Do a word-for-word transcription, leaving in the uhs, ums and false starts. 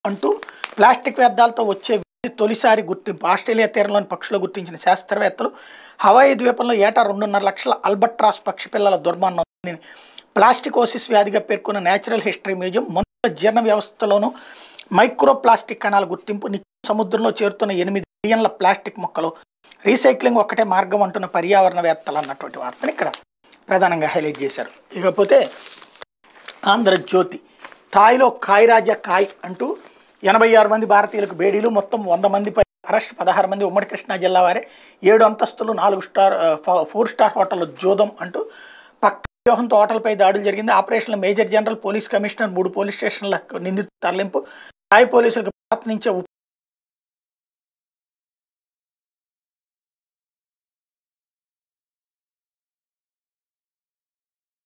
అంటూ ప్లాస్టిక్ వ్యర్థాలతో వచ్చే తొలిసారి గుర్తింపు. ఆస్ట్రేలియా తీరంలోని పక్షులు గుర్తించిన శాస్త్రవేత్తలు హవాయి ద్వీపంలో ఏటా రెండున్నర లక్షల అల్బట్రాస్ పక్షి పిల్లల దుర్మరణం. ప్లాస్టికోసిస్ వ్యాధిగా పేర్కొన్న నేచురల్ హిస్టరీ మ్యూజియం మనుషుల జీర్ణ వ్యవస్థలోనూ మైక్రో ప్లాస్టిక్ కణాల గుర్తింపు. నిత్యం సముద్రంలో చేరుతున్న ఎనిమిది బిలియన్ల ప్లాస్టిక్ మొక్కలు రీసైక్లింగ్ ఒక్కటే మార్గం అంటున్న పర్యావరణవేత్తలు అన్నటువంటి వార్తను ఇక్కడ ప్రధానంగా హైలైట్ చేశారు. ఇకపోతే ఆంధ్రజ్యోతి థాయిలో కాయ్ రాజా కాయ్ అంటూ ఎనభై ఆరు మంది భారతీయులకు బేడీలు, మొత్తం వంద మందిపై అరెస్ట్, పదహారు మంది ఉమ్మడి కృష్ణా జిల్లా వారే, ఏడు అంతస్తులు నాలుగు స్టార్ ఫోర్ స్టార్ హోటల్లో జోదం అంటూ పక్క వ్యూహంతో హోటల్పై దాడులు జరిగింది. ఆపరేషన్లో మేజర్ జనరల్, పోలీస్ కమిషనర్, మూడు పోలీస్ స్టేషన్ల నిందితుల తరలింపు. థాయ్ పోలీసులకు భారత్ నుంచే